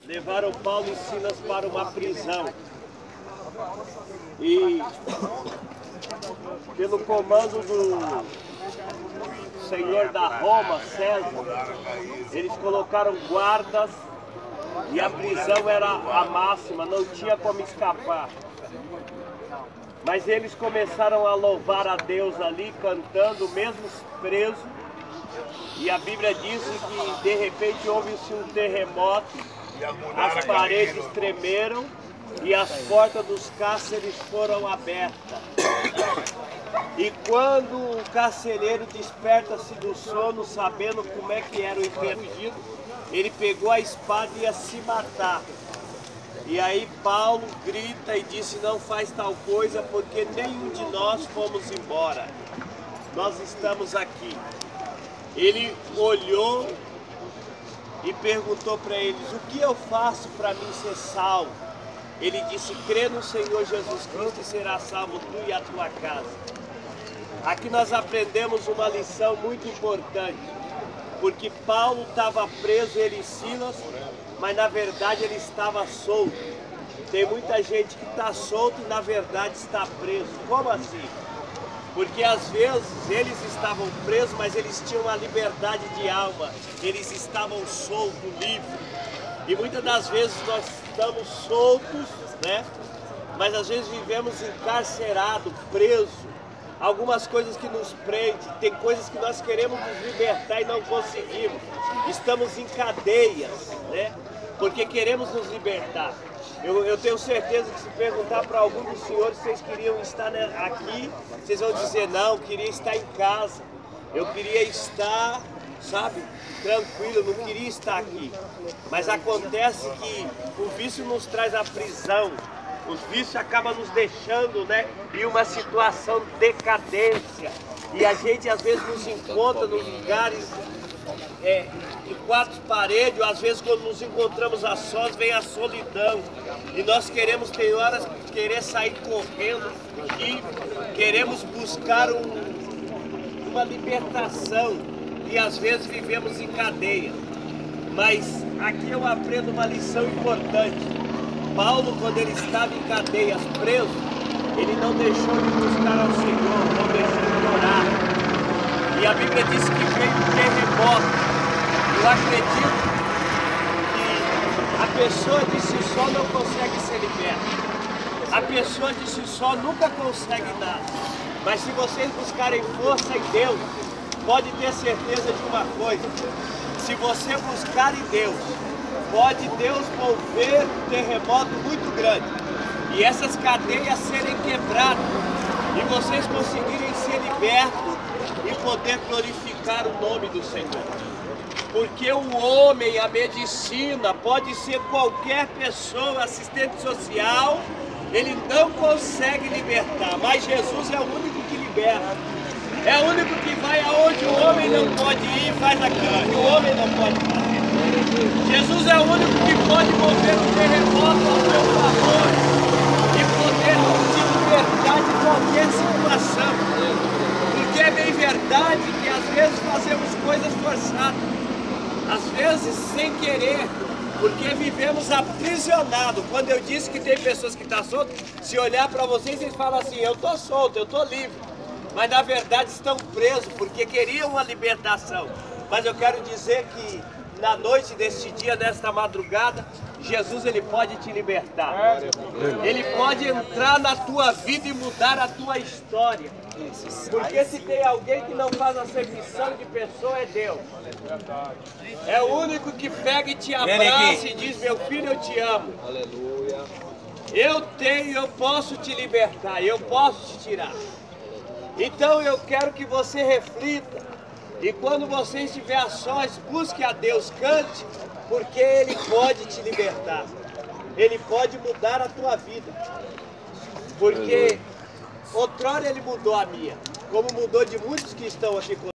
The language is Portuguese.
levaram Paulo e Silas para uma prisão. E pelo comando do senhor da Roma, César, eles colocaram guardas e a prisão era a máxima, não tinha como escapar. Mas eles começaram a louvar a Deus ali, cantando, mesmo presos. E a Bíblia diz que de repente houve-se um terremoto, as paredes tremeram e as portas dos cárceres foram abertas. E quando o carcereiro desperta-se do sono, sabendo como é que era o impedido, ele pegou a espada e ia se matar. E aí Paulo grita e disse: não faz tal coisa, porque nenhum de nós fomos embora. Nós estamos aqui. Ele olhou e perguntou para eles: o que eu faço para mim ser salvo? Ele disse: crê no Senhor Jesus Cristo e será salvo tu e a tua casa. Aqui nós aprendemos uma lição muito importante, porque Paulo estava preso, ele e Silas, mas na verdade ele estava solto. Tem muita gente que está solto e na verdade está preso. Como assim? Porque às vezes eles estavam presos, mas eles tinham uma liberdade de alma, eles estavam soltos, livres. E muitas das vezes nós estamos soltos, né? Mas às vezes vivemos encarcerados, presos. Algumas coisas que nos prendem, tem coisas que nós queremos nos libertar e não conseguimos. Estamos em cadeias, né? Porque queremos nos libertar. Eu tenho certeza que se perguntar para algum dos senhores se vocês queriam estar aqui, vocês vão dizer: não, eu queria estar em casa. Eu queria estar, sabe, tranquilo, não queria estar aqui. Mas acontece que o vício nos traz a prisão. Os vícios acabam nos deixando, né, em uma situação de decadência. E a gente às vezes nos encontra nos lugares de quatro paredes, ou às vezes quando nos encontramos a sós, vem a solidão. E nós queremos, tem horas, querer sair correndo, fugir, queremos buscar uma libertação. E às vezes vivemos em cadeia. Mas aqui eu aprendo uma lição importante. Paulo, quando ele estava em cadeias, preso, ele não deixou de buscar ao Senhor, não deixou de orar. E a Bíblia diz que veio um terremoto. Eu acredito que a pessoa de si só não consegue ser liberta. A pessoa de si só nunca consegue nada. Mas se vocês buscarem força em Deus, pode ter certeza de uma coisa: se você buscar em Deus, pode Deus mover um terremoto muito grande e essas cadeias serem quebradas e vocês conseguirem ser libertos e poder glorificar o nome do Senhor. Porque o homem, a medicina, pode ser qualquer pessoa, assistente social, ele não consegue libertar, mas Jesus é o único que liberta. É o único que vai aonde o homem não pode ir e faz aquilo que o homem não pode fazer. Jesus é o único que pode mover um terremoto ao meu favor e poder te libertar de qualquer situação. Porque é bem verdade que às vezes fazemos coisas forçadas, às vezes sem querer, porque vivemos aprisionados. Quando eu disse que tem pessoas que estão soltas, se olhar para vocês, eles falam assim: eu estou solto, eu estou livre. Mas na verdade estão presos porque queriam uma libertação. Mas eu quero dizer que na noite deste dia, nesta madrugada, Jesus ele pode te libertar. Ele pode entrar na tua vida e mudar a tua história. Porque se tem alguém que não faz acepção de pessoa, é Deus. É o único que pega e te abraça e diz: meu filho, eu te amo. Eu posso te libertar, eu posso te tirar. Então eu quero que você reflita, e quando você estiver a sós, busque a Deus, cante, porque Ele pode te libertar, Ele pode mudar a tua vida, porque outrora Ele mudou a minha, como mudou de muitos que estão aqui conosco.